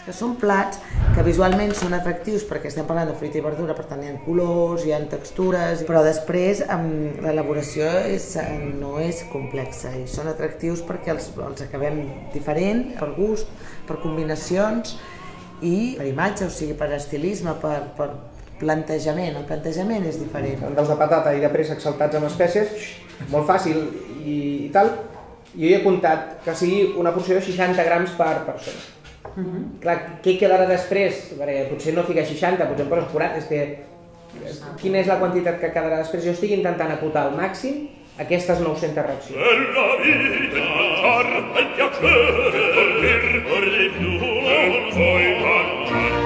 que són plats que visualment són atractius perquè estem parlant de fruita i verdura, per tant hi ha colors, hi ha textures, però després l'elaboració no és complexa i són atractius perquè els acabem diferent, per gust, per combinacions i per imatge, o sigui, per estilisme, per plantejament. El plantejament és diferent. Dels de patata i de préssec saltats amb espècies, molt fàcil i tal. Jo he comptat que sigui una porció de 60 grams per persona. Clar, què quedarà després? Perquè potser no fica 60, potser en poses 40, és que... Quina és la quantitat que quedarà després? Jo estic intentant acotar al màxim aquestes 900 reaccions. Per la vida,